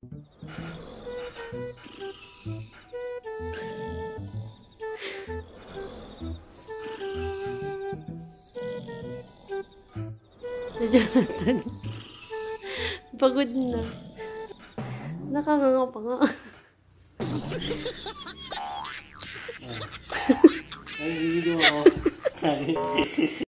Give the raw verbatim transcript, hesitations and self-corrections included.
Si Jonathan. Pagod na. Nakanganga pa nga. Ay, hindi ako.